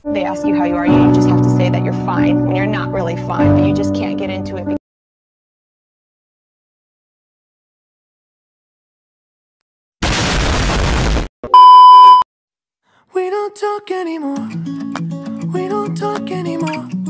They ask you how you are, you just have to say that you're fine when you're not really fine, but you just can't get into it. We don't talk anymore. We don't talk anymore.